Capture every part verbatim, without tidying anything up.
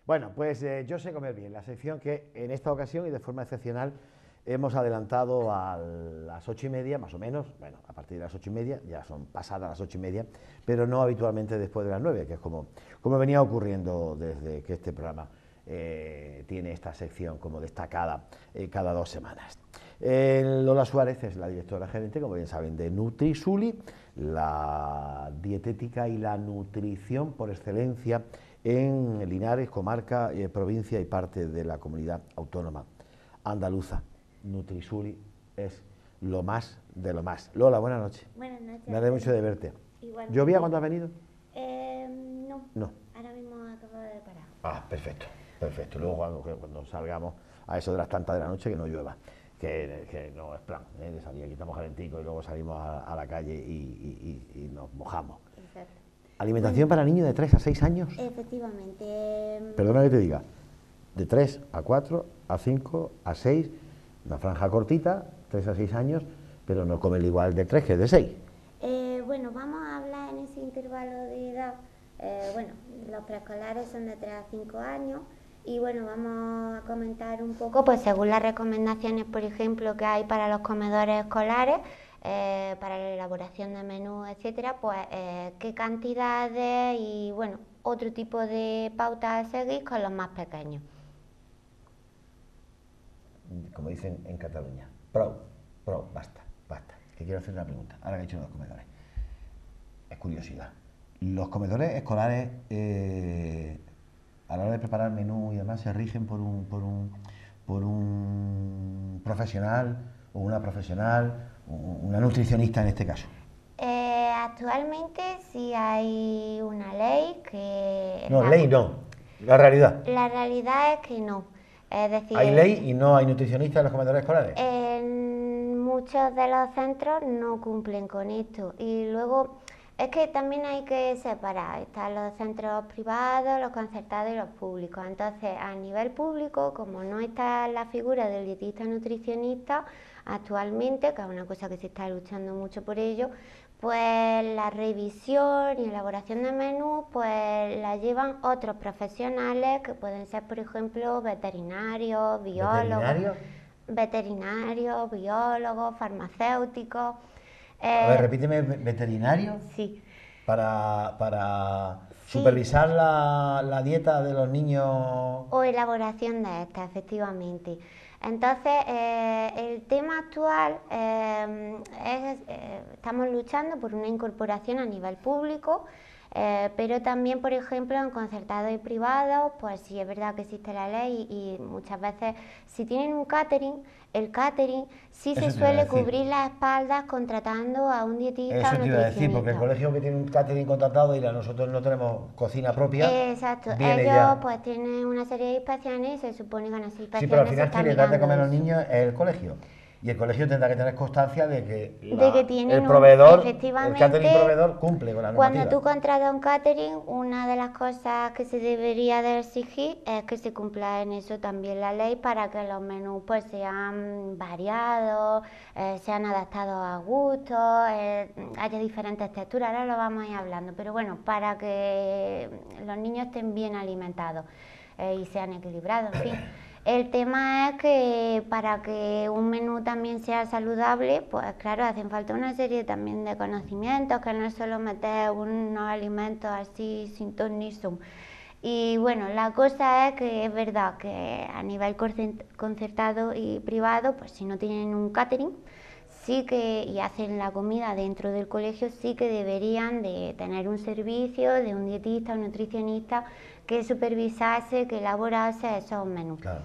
Bueno, pues eh, Yo sé comer bien, la sección que en esta ocasión y de forma excepcional hemos adelantado a las ocho y media, más o menos, bueno, a partir de las ocho y media, ya son pasadas las ocho y media, pero no habitualmente después de las nueve, que es como, como venía ocurriendo desde que este programa eh, tiene esta sección como destacada eh, cada dos semanas. Eh, Lola Suárez es la directora gerente, como bien saben, de Nutrisuli, la dietética y la nutrición por excelencia en Linares, comarca, eh, provincia y parte de la comunidad autónoma andaluza. Nutrisuli es lo más de lo más. Lola, buenas noches. Buenas noches. Me alegro mucho de verte. Igualmente. ¿Llovía cuando has venido? Eh, no. No. Ahora mismo acabo de parar. Ah, perfecto, perfecto. Luego cuando, cuando salgamos a eso de las tantas de la noche que no llueva, que, que no es plan, ¿eh? De salir, aquí estamos calentico y luego salimos a, a la calle y, y, y nos mojamos. Exacto. ¿Alimentación para niños de tres a seis años? Efectivamente. Perdona que te diga, de tres a cuatro, a cinco, a seis, una franja cortita, tres a seis años, pero no comen igual de tres que de seis. Eh, bueno, vamos a hablar en ese intervalo de edad. Eh, bueno, los preescolares son de tres a cinco años y bueno, vamos a comentar un poco, pues según las recomendaciones, por ejemplo, que hay para los comedores escolares, eh, para la elaboración de menús, etcétera, pues eh, qué cantidades y bueno, otro tipo de pautas a seguir con los más pequeños. Como dicen en Cataluña, pro, pro, basta, basta. Que quiero hacer una pregunta, ahora que he dicho los comedores. Es curiosidad. Los comedores escolares, eh, a la hora de preparar menú y demás, se rigen por un, por un, por un profesional o una profesional, una nutricionista en este caso. Eh, actualmente sí hay una ley que... No, la, ley no, la realidad. La realidad es que no. Es decir, ¿Hay ley y no hay nutricionistas en los comedores escolares? En muchos de los centros no cumplen con esto. Y luego es que también hay que separar. Están los centros privados, los concertados y los públicos. Entonces, a nivel público, como no está la figura del dietista nutricionista actualmente, que es una cosa que se está luchando mucho por ello, pues la revisión y elaboración de menús pues la llevan otros profesionales que pueden ser, por ejemplo, veterinarios, biólogos, ¿Veterinario? veterinarios, biólogos, farmacéuticos. A Eh, ver, repíteme, ¿veterinario? sí. Para, para Sí. supervisar la, la dieta de los niños. O elaboración de esta, efectivamente. Entonces, eh, el tema actual eh, es, eh, estamos luchando por una incorporación a nivel público, eh, pero también, por ejemplo, en concertados y privados, pues sí es verdad que existe la ley y, y muchas veces, si tienen un catering, el catering sí Eso se te iba a suele decir. cubrir las espaldas contratando a un dietista Eso o te iba a decir, porque el nutricionista. colegio que tiene un catering contratado y la- nosotros no tenemos cocina propia, Exacto, viene ellos ya. pues tienen una serie de inspecciones y se supone que en esas inspecciones Sí, pero al se final está quien le da de mirando comer a los eso. niños es el colegio. Y el colegio tendrá que tener constancia de que, la- De que tienen el un- proveedor, el efectivamente, catering proveedor cumple con la normativa. Cuando tú contratas un catering, una de las cosas que se debería de exigir es que se cumpla en eso también la ley para que los menús pues sean variados, eh, sean adaptados a gustos, eh, haya diferentes texturas, ahora lo vamos a ir hablando, pero bueno, para que los niños estén bien alimentados eh, y sean equilibrados, en fin. El tema es que para que un menú también sea saludable, pues claro, hacen falta una serie también de conocimientos, que no es solo meter unos alimentos así sin ton ni son. Y bueno, la cosa es que es verdad que a nivel concertado y privado, pues si no tienen un catering, sí que, y hacen la comida dentro del colegio, sí que deberían de tener un servicio de un dietista, un nutricionista que supervisase, que elaborase esos menús. Claro.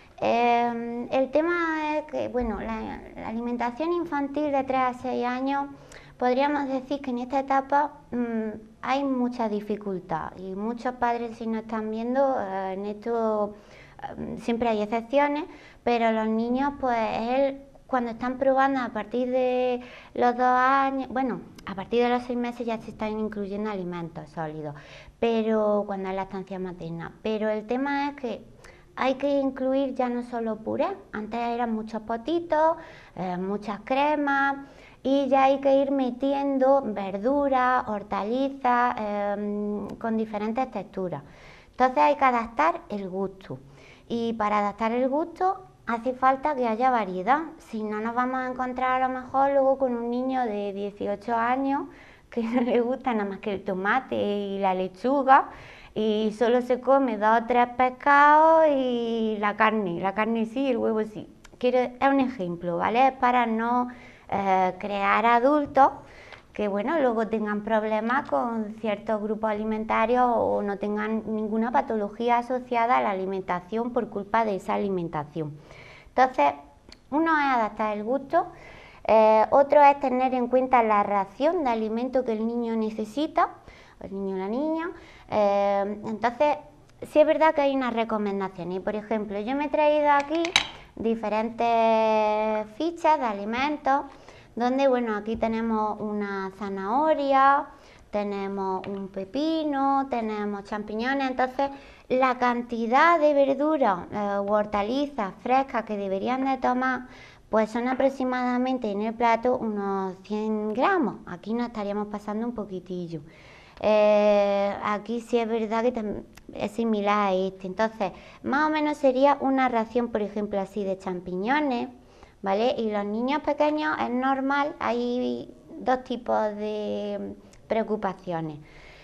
Eh, el tema es que, bueno, la, la alimentación infantil de tres a seis años, podríamos decir que en esta etapa mmm, hay mucha dificultad y muchos padres, si nos están viendo, eh, en esto eh, siempre hay excepciones, pero los niños, pues, él, cuando están probando a partir de los dos años, bueno, a partir de los seis meses ya se están incluyendo alimentos sólidos, pero cuando es la lactancia materna. Pero el tema es que hay que incluir ya no solo puré, antes eran muchos potitos, eh, muchas cremas, y ya hay que ir metiendo verduras, hortalizas, eh, con diferentes texturas. Entonces hay que adaptar el gusto. Y para adaptar el gusto hace falta que haya variedad. Si no, nos vamos a encontrar a lo mejor luego con un niño de dieciocho años que no le gusta nada más que el tomate y la lechuga y solo se come dos o tres pescados y la carne, la carne sí, el huevo sí. Quiero, es un ejemplo, ¿vale? Es para no eh, crear adultos que, bueno, luego tengan problemas con ciertos grupos alimentarios o no tengan ninguna patología asociada a la alimentación por culpa de esa alimentación. Entonces, uno es adaptar el gusto, eh, otro es tener en cuenta la ración de alimento que el niño necesita, el niño o la niña. Eh, entonces, sí es verdad que hay unas recomendaciones. Por ejemplo, yo me he traído aquí diferentes fichas de alimentos, donde, bueno, aquí tenemos una zanahoria, tenemos un pepino, tenemos champiñones. Entonces, la cantidad de verduras eh, u hortalizas frescas que deberían de tomar, pues son aproximadamente en el plato unos cien gramos. Aquí nos estaríamos pasando un poquitillo. Eh, aquí sí es verdad que es similar a este. Entonces, más o menos sería una ración, por ejemplo, así de champiñones, ¿vale? Y los niños pequeños es normal, hay dos tipos de preocupaciones.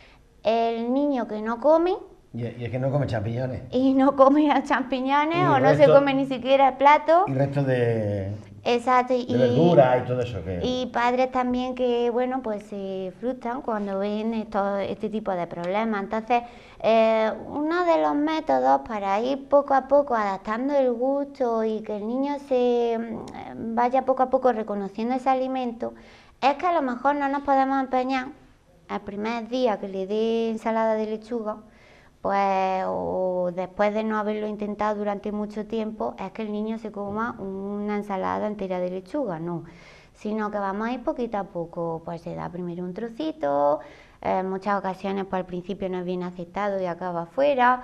El niño que no come. Y es que no come champiñones. Y no come champiñones o no se come ni siquiera el plato. Y resto de, Exacto, de y, verdura y todo eso. Que... Y padres también que, bueno, pues se frustran cuando ven esto, este tipo de problemas. Entonces, eh, uno de los métodos para ir poco a poco adaptando el gusto y que el niño se vaya poco a poco reconociendo ese alimento es que a lo mejor no nos podemos empeñar el primer día que le dé ensalada de lechuga, pues o después de no haberlo intentado durante mucho tiempo, es que el niño se coma una ensalada entera de lechuga, no, sino que vamos a ir poquito a poco, pues se da primero un trocito, eh, en muchas ocasiones pues al principio no es bien aceptado y acaba afuera,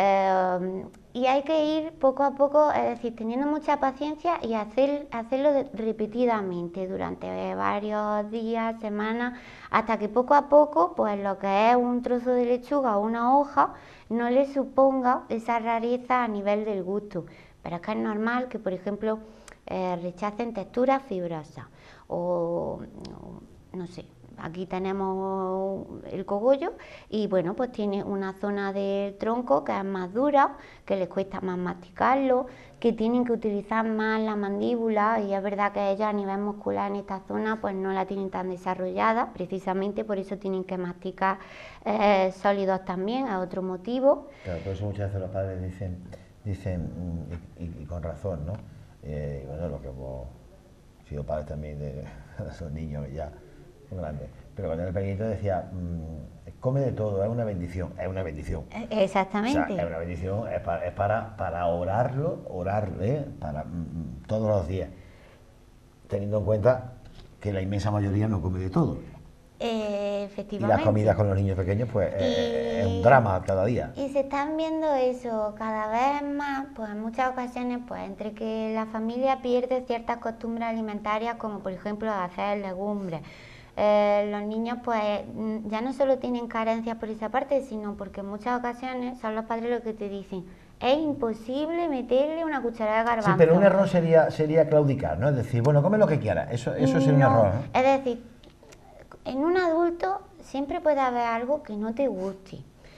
eh, y hay que ir poco a poco, es decir, teniendo mucha paciencia y hacer, hacerlo de, repetidamente durante varios días, semanas, hasta que poco a poco, pues lo que es un trozo de lechuga o una hoja, no le suponga esa rareza a nivel del gusto. Pero es que es normal que, por ejemplo, eh, rechacen texturas fibrosas o, o no sé. Aquí tenemos el cogollo y, bueno, pues tiene una zona del tronco que es más dura, que les cuesta más masticarlo, que tienen que utilizar más la mandíbula, y es verdad que ellos a nivel muscular en esta zona pues no la tienen tan desarrollada, precisamente por eso tienen que masticar eh, sólidos también, es otro motivo. Claro, por eso muchas veces los padres dicen, dicen y, y, y con razón, ¿no? Eh, y bueno, lo que hemos sido padres también de esos niños ya grande. Pero cuando era pequeñito decía, mmm, come de todo, es una bendición, es una bendición. Exactamente. O sea, es una bendición, es para, es para, para orarlo, orarle, para mmm, todos los días, teniendo en cuenta que la inmensa mayoría no come de todo. Eh, efectivamente. Y las comidas con los niños pequeños, pues y, es un drama cada día. Y se están viendo eso cada vez más, pues en muchas ocasiones, pues entre que la familia pierde ciertas costumbres alimentarias, como por ejemplo hacer legumbres. Eh, los niños pues ya no solo tienen carencias por esa parte, sino porque en muchas ocasiones son los padres los que te dicen es imposible meterle una cucharada de garbanzo. Sí, pero un error sería, sería claudicar, ¿no? Es decir, bueno, come lo que quieras, eso, eso sería no, un error, ¿no? Es decir, en un adulto siempre puede haber algo que no te guste.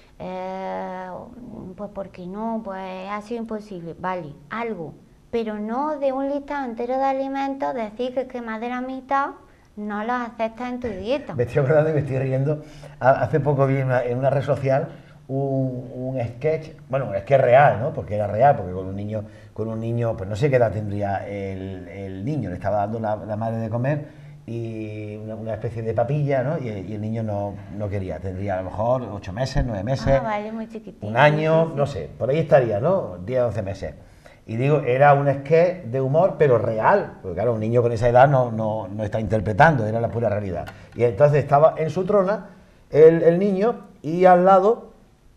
Eh, pues porque no, pues ha sido imposible, vale, algo, pero no de un listado entero de alimentos decir que, que más de la mitad no los aceptas en tu dieta. Me estoy acordando y me estoy riendo. Hace poco vi en una, en una red social un, un sketch, bueno, es que es real, ¿no? Porque era real, porque con un niño, con un niño, pues no sé qué edad tendría el, el niño, le estaba dando la, la madre de comer y una, una especie de papilla, ¿no? Y, y el niño no, no quería, tendría a lo mejor ocho meses, nueve meses, ah, vale, muy chiquitito, un año, sí, sí. No sé, por ahí estaría, ¿no? diez, once meses. Y digo, era un sketch de humor, pero real, porque claro, un niño con esa edad no, no, no está interpretando, era la pura realidad. Y entonces estaba en su trona el, el niño y al lado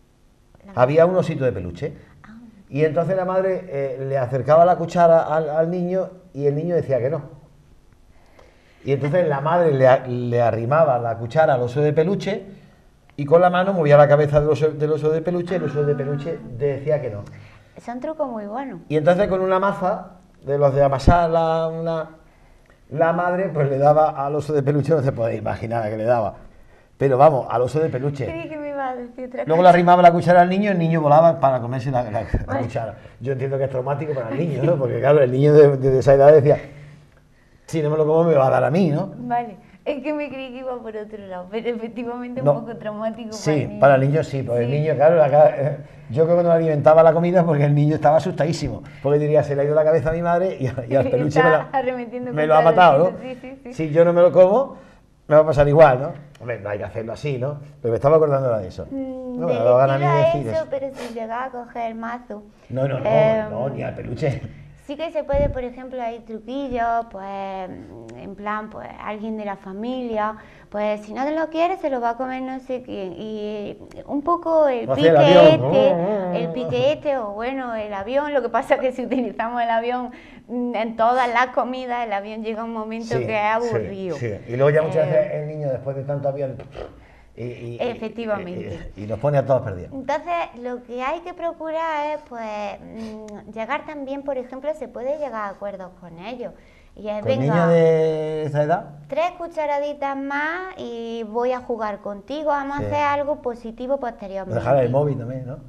había un osito de peluche. Y entonces la madre eh, le acercaba la cuchara al, al niño y el niño decía que no. Y entonces la madre le, le arrimaba la cuchara al oso de peluche y con la mano movía la cabeza del oso, del oso de peluche, el oso de peluche decía que no. Es un truco muy bueno. Y entonces con una maza, de los de amasar la, una, la madre, pues le daba al oso de peluche, no se puede imaginar a qué le daba. Pero vamos, al oso de peluche. Creí que me iba a decir otra Luego cosa. le arrimaba la cuchara al niño, el niño volaba para comerse la, la, la cuchara. Yo entiendo que es traumático para el niño, ¿no? Porque claro, el niño de, de esa edad decía, si no me lo como me va a dar a mí, ¿no? Vale, es que me creí que iba por otro lado, pero efectivamente es No. un poco traumático Sí, para el niño. para el niño sí, porque Sí. el niño, claro, la ca- eh, yo creo que no le alimentaba la comida porque el niño estaba asustadísimo. Porque diría, se le ha ido la cabeza a mi madre y, y al peluche Está me, la- arremetiendo me lo ha contra matado, el ¿no? piso, sí, sí, sí. Si yo no me lo como, me va a pasar igual, ¿no? Hombre, no hay que hacerlo así, ¿no? Pero me estaba acordando ahora de eso. Mm, No, del me daba ganas a mí estilo de a decir eso, eso. pero sin llegar a coger el mazo. No, no, no, Em, no, ni al peluche. Sí que se puede, por ejemplo, hay truquillos, pues, en plan, pues, alguien de la familia, pues, si no te lo quieres, se lo va a comer no sé quién. Y un poco el O sea, el pique avión. este, el pique este, o bueno, el avión, lo que pasa es que si utilizamos el avión mm, en todas las comidas, el avión llega a un momento Sí, que es aburrido. sí, sí. Y luego ya muchas Eh, veces el niño, después de tanto avión, y, y- Efectivamente. Y, y, y nos pone a todos perdidos. Entonces, lo que hay que procurar es, pues, mm, llegar también, por ejemplo, se puede llegar a acuerdos con ellos. Y es, ¿Con venga, niños de esa edad? tres cucharaditas más y voy a jugar contigo, vamos Sí. a hacer algo positivo Nos posteriormente. dejar el móvil también, ¿no?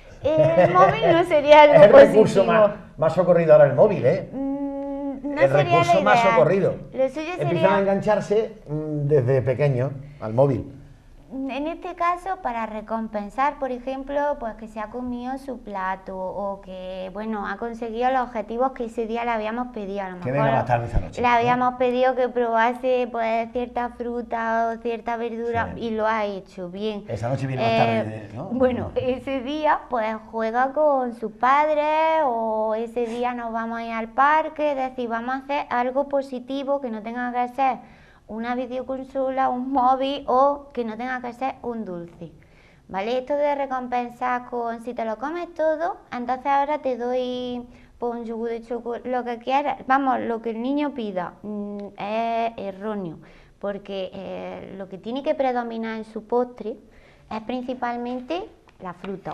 El móvil no sería algo Es el positivo. recurso más, más socorrido ahora el móvil, ¿eh? Mm, no el sería recurso lo más ideal. socorrido. Lo suyo Empiezan sería, a engancharse mm, desde pequeño al móvil. en este caso, para recompensar, por ejemplo, pues que se ha comido su plato o que, bueno, ha conseguido los objetivos que ese día le habíamos pedido. A lo Que mejor venga más tarde esa noche, le ¿no? habíamos pedido que probase, pues, cierta fruta o cierta verdura Sí. y lo ha hecho bien. Esa noche viene más Eh, tarde, ¿no? Bueno, ese día pues juega con sus padres o ese día nos vamos a ir al parque, es decir, vamos a hacer algo positivo que no tenga que ser una videoconsola, un móvil o que no tenga que ser un dulce. ¿Vale? Esto de recompensar con si te lo comes todo, entonces ahora te doy pues, un yogur de chocolate, lo que quieras, vamos, lo que el niño pida, mm, es erróneo, porque eh, lo que tiene que predominar en su postre es principalmente la fruta.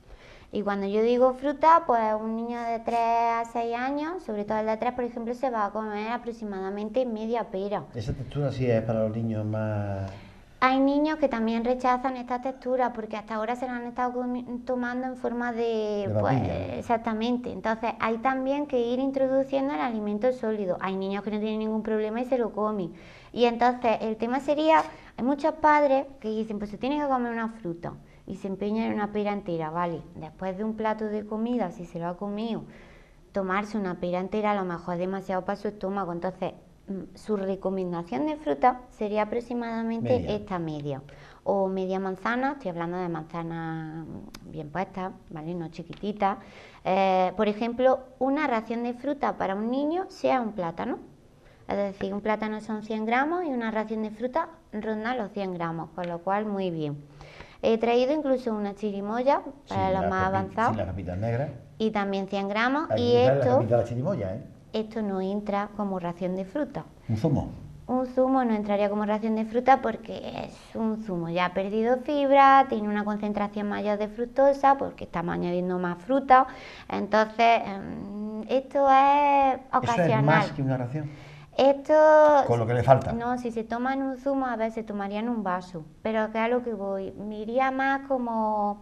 Y cuando yo digo fruta, pues un niño de tres a seis años, sobre todo el de tres, por ejemplo, se va a comer aproximadamente media pera. Esa textura sí es para los niños más... Hay niños que también rechazan esta textura porque hasta ahora se la han estado comi- tomando en forma de... De pues, papilla. exactamente. Entonces hay también que ir introduciendo el alimento sólido. Hay niños que no tienen ningún problema y se lo comen. Y entonces el tema sería, hay muchos padres que dicen, pues se tiene que comer una fruta y se empeñan en una pera entera, ¿vale? Después de un plato de comida, si se lo ha comido, tomarse una pera entera a lo mejor es demasiado para su estómago. Entonces mm, su recomendación de fruta sería aproximadamente Media. esta media. O media manzana, estoy hablando de manzanas bien puestas, ¿vale? No chiquititas. Eh, por ejemplo, una ración de fruta para un niño sea un plátano. Es decir, un plátano son cien gramos y una ración de fruta ronda los cien gramos, con lo cual muy bien. He traído incluso una chirimoya para sin los las más pepi- avanzados Sin las pepitas negras. y también cien gramos Hay y que quitarle la esto, capita a la chirimoya, ¿eh? esto no entra como ración de fruta. Un zumo. Un zumo no entraría como ración de fruta porque es un zumo, ya ha perdido fibra, tiene una concentración mayor de fructosa porque estamos añadiendo más fruta, entonces mm, esto es Eso ocasional. es más que una ración. Esto, Con lo que le falta. no, si se toma en un zumo, a ver, se tomaría en un vaso, pero que a lo que voy, me iría más como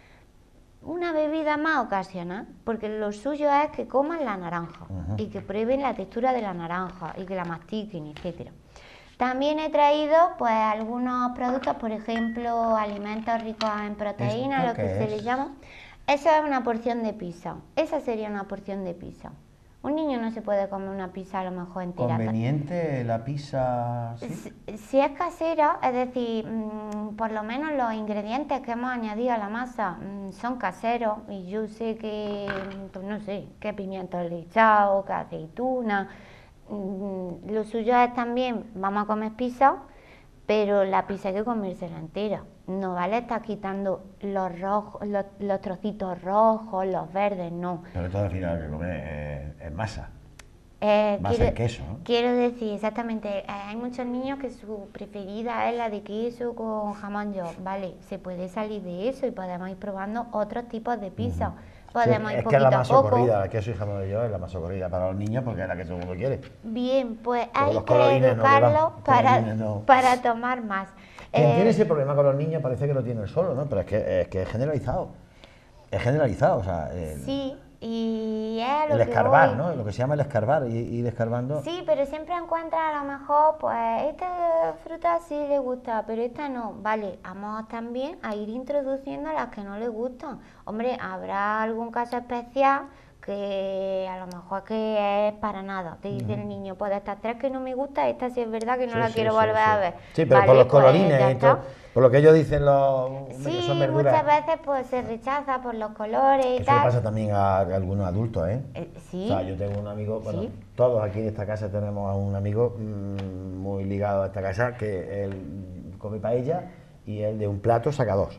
una bebida más ocasional, porque lo suyo es que coman la naranja Ujú. y que prueben la textura de la naranja y que la mastiquen, etcétera. También he traído pues algunos productos, por ejemplo, alimentos ricos en proteínas, ¿Esto lo que qué se es? les llama. Eso es una porción de pizza. Esa sería una porción de pizza. Un niño no se puede comer una pizza a lo mejor entera. Conveniente la pizza, ¿sí? Si, si es casera, es decir, mm, por lo menos los ingredientes que hemos añadido a la masa mm, son caseros y yo sé que, pues no sé, qué pimientos le he echado, qué aceituna. Mm, lo suyo es también, vamos a comer pizza, pero la pizza hay que comérsela entera. No vale estar quitando los rojos, los, los trocitos rojos, los verdes, no. Sobre todo al final que comer es, es masa. Eh, Va a quiero, ser queso, ¿no? quiero decir, exactamente, eh, hay muchos niños que su preferida es la de queso con jamón york, ¿vale? Se puede salir de eso y podemos ir probando otros tipos de pizza. Uh-huh. Podemos Sí, ir es que es la poquito a más poco. socorrida, la queso y jamón de york es la más socorrida para los niños porque es la que todo el mundo quiere. Bien, pues Pero hay los que colorines no le van, educarlos los para, colorines no. para tomar más. Quien Eh, tiene ese problema con los niños parece que lo tiene él solo, ¿no? Pero es que es, que es generalizado. Es generalizado, o sea, el, sí, y es a lo el que escarbar, voy. ¿no? Lo que se llama el escarbar, y ir escarbando. Sí, pero siempre encuentras a lo mejor, pues, esta fruta sí le gusta, pero esta no. Vale, vamos también a ir introduciendo las que no le gustan. Hombre, habrá algún caso especial que a lo mejor que es para nada. Te dice el niño, pues de estas tres que no me gusta, esta sí es verdad que no Sí, la sí, quiero sí, volver sí. a ver. Sí, pero vale, por los pues, colorines ya y todo, está. por lo que ellos dicen los que Sí, son verduras. muchas veces pues se rechaza por los colores y Eso le tal. pasa también a, a algunos adultos, ¿eh? Eh, sí. O sea, yo tengo un amigo, bueno, Sí. todos aquí en esta casa tenemos a un amigo mmm, muy ligado a esta casa que él come paella y él de un plato saca dos.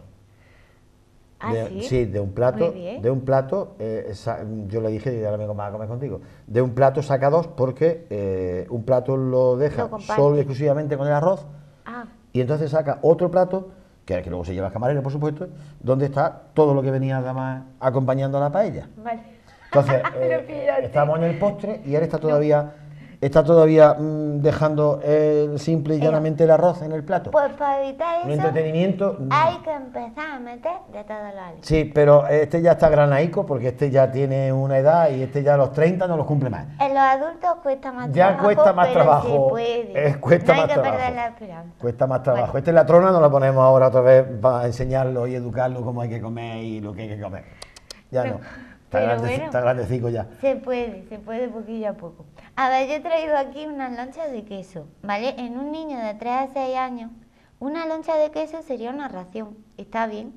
¿Ah, De- sí? de un plato, Muy bien. de un plato, eh, sa- yo le dije, y ahora me vas a comer contigo, de un plato saca dos porque eh, un plato lo deja Lo comparte. solo y exclusivamente con el arroz Ah, y entonces saca otro plato, que es el que luego se lleva al camarero, por supuesto, donde está todo lo que venía además acompañando a la paella. vale. Entonces, Lo eh, pillaste. estamos en el postre y él está todavía, está todavía mm, dejando el simple y llanamente el arroz en el plato. Pues para evitar Un eso, entretenimiento. mm, hay que empezar a meter de todos los alimentos. Sí, pero este ya está granaico porque este ya tiene una edad y este ya a los treinta no los cumple más. En los adultos cuesta más Ya trabajo, cuesta más pero trabajo, se puede. eh, cuesta no hay más que trabajo. perder la esperanza. Cuesta más trabajo. Bueno. Este es la trona, nos la ponemos ahora otra vez para enseñarlo y educarlo cómo hay que comer y lo que hay que comer. Ya no. Está, Pero grande, bueno. está grandecico ya. Se puede, se puede poquillo a poco. A ver, yo he traído aquí unas lonchas de queso, ¿vale? En un niño de tres a seis años, una loncha de queso sería una ración, está bien.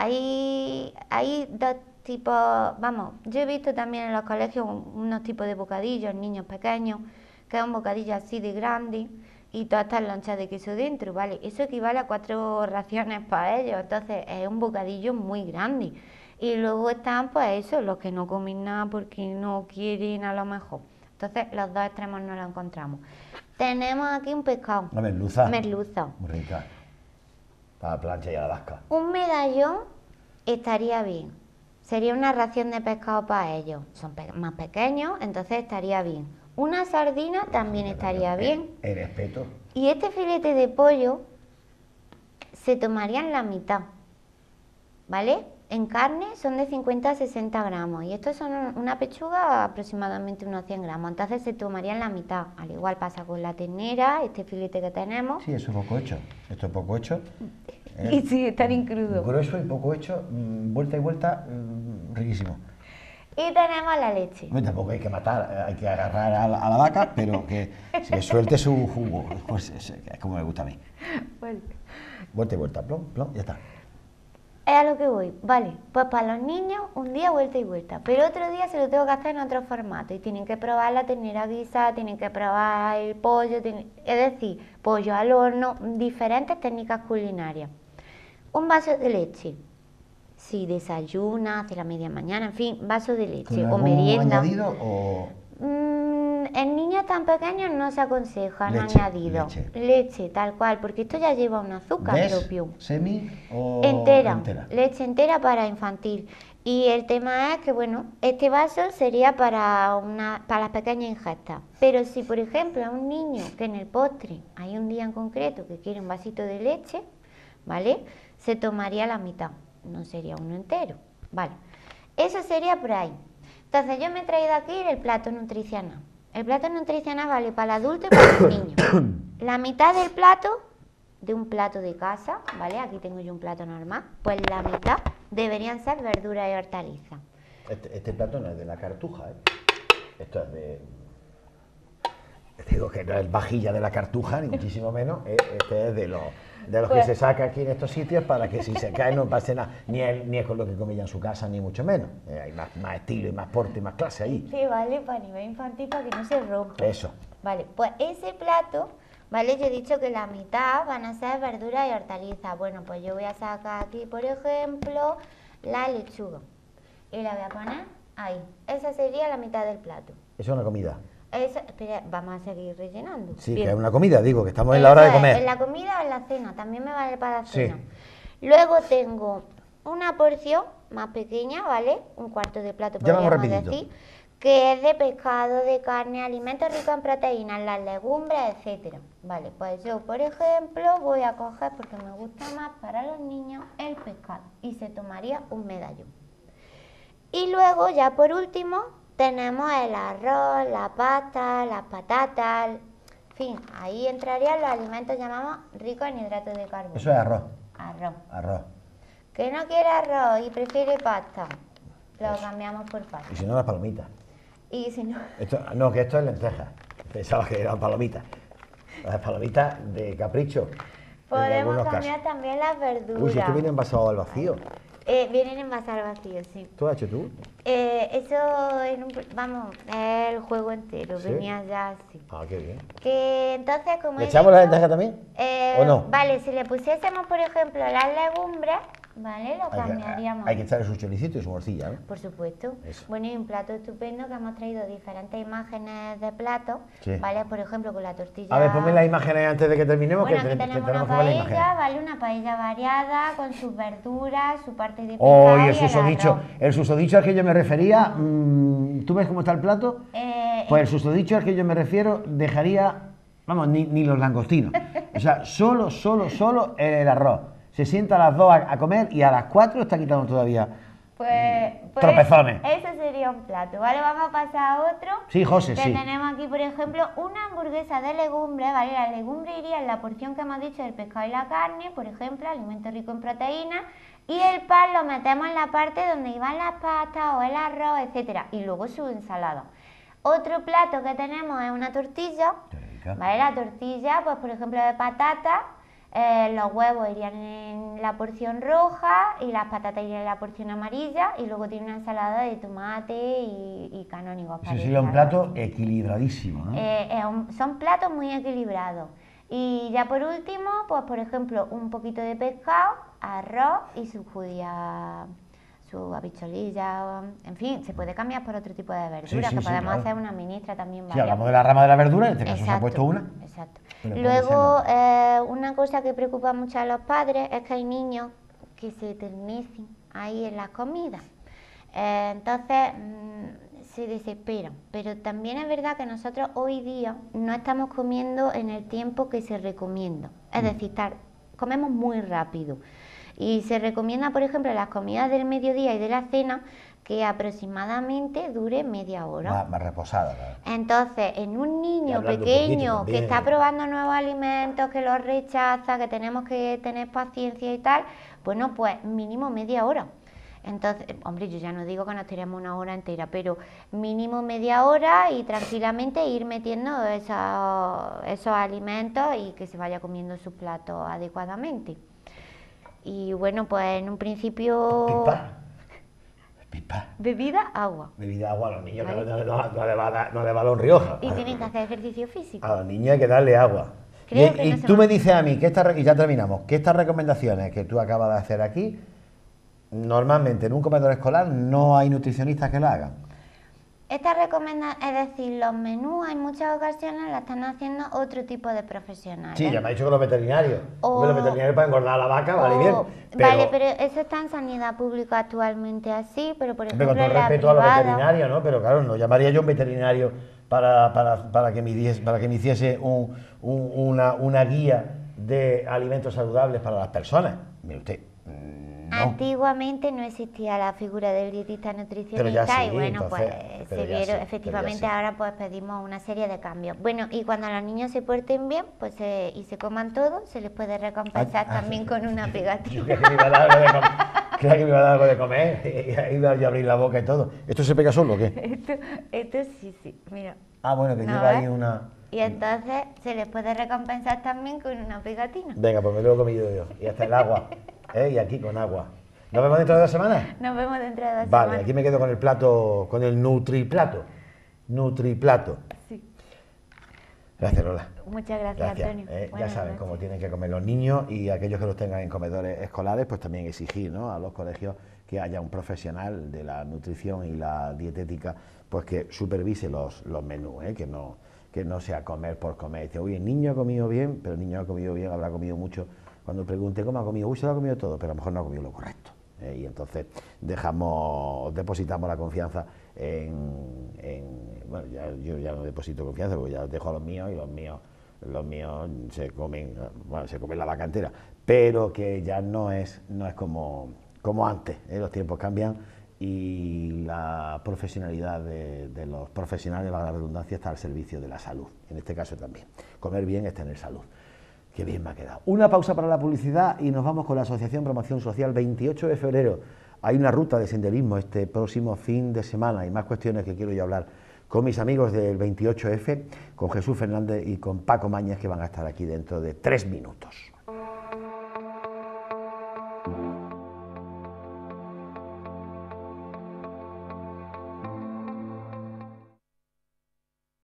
Hay, hay dos tipos, vamos, yo he visto también en los colegios unos tipos de bocadillos, niños pequeños, que es un bocadillo así de grande y todas estas lonchas de queso dentro, ¿vale? Eso equivale a cuatro raciones para ellos, entonces es un bocadillo muy grande. Y luego están, pues eso, los que no comen nada porque no quieren a lo mejor. Entonces, los dos extremos no los encontramos. Tenemos aquí un pescado. La merluza. Merluza. Muy rica. Para la plancha y a la vasca. Un medallón estaría bien. Sería una ración de pescado para ellos. Son pe- más pequeños, entonces estaría bien. Una sardina también estaría bien. El respeto. Y este filete de pollo se tomarían la mitad, ¿vale? En carne son de cincuenta a sesenta gramos y estos son una pechuga aproximadamente unos cien gramos, entonces se tomarían la mitad. Al igual pasa con la ternera, este filete que tenemos. Sí, eso es poco hecho. Esto es poco hecho. Y sí, están incrudos. Grueso y poco hecho, mm, vuelta y vuelta, mm, riquísimo. Y tenemos la leche. Bueno, tampoco hay que matar, eh, hay que agarrar a la, a la vaca, pero que, que suelte su jugo. Pues es, es como me gusta a mí. Vale. Vuelta y vuelta, plom, plom, ya está. Es a lo que voy, vale, pues para los niños un día vuelta y vuelta, pero otro día se lo tengo que hacer en otro formato y tienen que probar la ternera guisada, tienen que probar el pollo, tienen- es decir, pollo al horno, diferentes técnicas culinarias. Un vaso de leche, si desayuna, hace la media mañana, en fin, vaso de leche ¿Con o algún merienda. añadido o...? Mm, en niños tan pequeños no se aconseja, no Leche, añadido. leche. Leche, tal cual, porque esto ya lleva un azúcar ¿Des, propio. semi o Entera, entera? leche entera para infantil. Y el tema es que, bueno, este vaso sería para, una, para las pequeñas ingestas. Pero si, por ejemplo, a un niño que en el postre hay un día en concreto que quiere un vasito de leche, ¿vale? Se tomaría la mitad, no sería uno entero, ¿vale? Eso sería por ahí. Entonces yo me he traído aquí el plato nutricional. El plato nutricional vale para el adulto y para el niño. La mitad del plato, de un plato de casa, ¿vale? Aquí tengo yo un plato normal, pues la mitad deberían ser verduras y hortalizas. Este, este plato no es de la cartuja, ¿eh? Esto es de... Te digo que no es vajilla de la cartuja, ni muchísimo menos. eh, Este es de los, de los que Pues- se saca aquí en estos sitios para que si se cae no pase nada. Ni es, ni es con lo que come ella en su casa, ni mucho menos. Eh, hay más, más estilo y más porte y más clase ahí. Sí, vale, para nivel infantil, para que no se rompa. Eso. Vale, pues ese plato, ¿vale? Yo he dicho que la mitad van a ser verduras y hortalizas. Bueno, pues yo voy a sacar aquí, por ejemplo, la lechuga. Y la voy a poner ahí. Esa sería la mitad del plato. Eso es una comida. Eso, espera, vamos a seguir rellenando. Sí, Bien. que es una comida, digo, que estamos en la hora de Eso es, comer. en la comida o en la cena, también me vale para la Sí. cena. Luego tengo una porción más pequeña, ¿vale? Un cuarto de plato, Ya vamos podríamos rapidito. decir, que es de pescado, de carne, alimentos ricos en proteínas, las legumbres, etcétera. Vale, pues yo, por ejemplo, voy a coger, porque me gusta más para los niños, el pescado, y se tomaría un medallón. Y luego, ya por último, tenemos el arroz, la pasta, las patatas, en fin, ahí entrarían los alimentos llamamos ricos en hidratos de carbono. Eso es arroz. Arroz. Arroz. Que no quiere arroz y prefiere pasta, lo cambiamos por pasta. Y si no, las palomitas. Y si no, Esto, no, que esto es lentejas. Pensaba que eran palomitas. Las palomitas de capricho. en podemos algunos cambiar casos. también las verduras. Uy, si esto viene envasado al vacío. Eh, vienen envasados vacíos, sí. ¿Tú lo has hecho tú? Eh, eso, en un, vamos, es el juego entero, ¿Sí? venía ya así. Ah, qué bien. Que entonces, como ¿Le he echamos la dicho, lenteja también? eh, ¿O no? Vale, si le pusiésemos, por ejemplo, las legumbres, ¿vale? Lo Hay que, cambiaríamos. hay que echarle su choricito y su morcilla, ¿no? Por supuesto. Eso. Bueno, y un plato estupendo que hemos traído diferentes imágenes de platos, Sí. ¿vale? Por ejemplo, con la tortilla. A ver, ponme las imágenes antes de que terminemos, Bueno, que, aquí te- que tenemos tenemos una que ver las imágenes. paella, ¿vale? Una paella variada con sus verduras, su parte de pescado Oh, y y el susodicho. arroz. El susodicho al que yo me refería, mm, ¿tú ves cómo está el plato? Eh, Pues el susodicho al que yo me refiero dejaría, vamos, ni, ni los langostinos. O sea, solo, solo, solo el arroz. Se sienta a las dos a, a comer y a las cuatro está quitando todavía. Pues, pues Tropezones. ese sería un plato, ¿vale? Vamos a pasar a otro. Sí, José, Que sí. tenemos aquí, por ejemplo, una hamburguesa de legumbres, ¿vale? La legumbre iría en la porción que hemos dicho del pescado y la carne, por ejemplo, alimento rico en proteínas. Y el pan lo metemos en la parte donde iban las pastas o el arroz, etcétera. Y luego su ensalada. Otro plato que tenemos es una tortilla, Qué rica. ¿vale? La tortilla, pues por ejemplo, de patata. Eh, los huevos irían en la porción roja y las patatas irían en la porción amarilla y luego tiene una ensalada de tomate y, y canónigos. Ese sería un plato equilibradísimo, ¿no? Eh, eh, un- son platos muy equilibrados. Y ya por último, pues por ejemplo, un poquito de pescado, arroz y su judía, su habichuelilla, en fin, se puede cambiar por otro tipo de verduras, Sí, sí, que sí, podemos claro. hacer una ministra también. Si hablamos de la rama de la verdura, en este caso se ha puesto una. Exacto. Pero puede Luego, ser, eh, una cosa que preocupa mucho a los padres es que hay niños que se eternecen ahí en las comidas. Eh, entonces, mm, se desesperan. Pero también es verdad que nosotros hoy día no estamos comiendo en el tiempo que se recomienda. Es decir, estar, comemos muy rápido. Y se recomienda, por ejemplo, en las comidas del mediodía y de la cena, que aproximadamente dure media hora. Más, más reposada, claro. Entonces, en un Y niño hablando un pequeño poquito que también. está probando nuevos alimentos, que los rechaza, que tenemos que tener paciencia y tal, bueno, pues mínimo media hora. Entonces, hombre, yo ya no digo que nos tiremos una hora entera, pero mínimo media hora y tranquilamente ir metiendo esos, esos alimentos y que se vaya comiendo sus platos adecuadamente. Y bueno, pues en un principio... Pipa. Pipa. Bebida, agua. Bebida agua a los niños, Vale. que no, no- no le va a dar, no le va a dar un rioja. Y tienen que hacer ejercicio físico. A los niños hay que darle agua. Y, Creo que y no se tú va- me dices a mí, que esta, re- y ya terminamos, que estas recomendaciones que tú acabas de hacer aquí, normalmente en un comedor escolar no hay nutricionistas que lo hagan. Esta recomendación, es decir, los menús en muchas ocasiones la están haciendo otro tipo de profesionales. Sí, ya me ha dicho que los veterinarios. O- Hombre, los veterinarios para engordar a la vaca, vale O- bien. Pero, Vale, pero eso está en sanidad pública actualmente así, pero por hombre, ejemplo con todo en el la respeto a los privada... veterinarios, ¿no? Pero claro, no llamaría yo a un veterinario para, para, para, que, me diese, para que me hiciese un- un- una, una guía de alimentos saludables para las personas. Mire usted, mm, no. Antiguamente no existía la figura del dietista nutricionista Pero ya sí, y bueno, entonces, pues pero se ya vieron, sí, pero ya efectivamente sí. ahora pues pedimos una serie de cambios. Bueno, y cuando los niños se porten bien pues se- y se coman todo, se les puede recompensar Ah, ah, también sí. con una Yo pegatina. creía que me iba a dar algo de comer, creía que me iba a dar algo de comer, y iba a abrir la boca y todo. ¿Esto se pega solo o qué? Esto, esto sí, sí, mira. Ah, bueno, que No, lleva ahí ¿ves? una... Y entonces se les puede recompensar también con una pegatina. Venga, pues me lo he comido yo. Y hasta el agua, ¿eh? Y aquí con agua. ¿Nos vemos dentro de dos semanas? Nos vemos dentro de dos Vale, semanas. aquí me quedo con el plato, con el nutriplato. Nutriplato. Sí. Gracias, Lola. Muchas gracias, Gracias. Antonio. Eh, ya Buenas saben noches. cómo tienen que comer los niños y aquellos que los tengan en comedores escolares, pues también exigir, ¿no?, a los colegios que haya un profesional de la nutrición y la dietética, pues que supervise los, los menús, ¿eh? que no que no sea comer por comer. Dice, oye, el niño ha comido bien, pero el niño ha comido bien, habrá comido mucho. Cuando pregunte cómo ha comido, uy, se lo ha comido todo, pero a lo mejor no ha comido lo correcto. ¿eh? Y entonces dejamos, depositamos la confianza en, en bueno, ya, yo ya no deposito confianza porque ya dejo a los míos y los míos los míos se comen, bueno, se comen la vaca entera, pero que ya no es, no es como, como antes, ¿eh? Los tiempos cambian y la profesionalidad de, de los profesionales, valga la redundancia, está al servicio de la salud, en este caso también. Comer bien es tener salud. Qué bien me ha quedado. Una pausa para la publicidad y nos vamos con la Asociación Promoción Social. veintiocho de febrero hay una ruta de senderismo este próximo fin de semana y más cuestiones que quiero yo hablar con mis amigos del veintiocho efe, con Jesús Fernández y con Paco Mañez, que van a estar aquí dentro de tres minutos.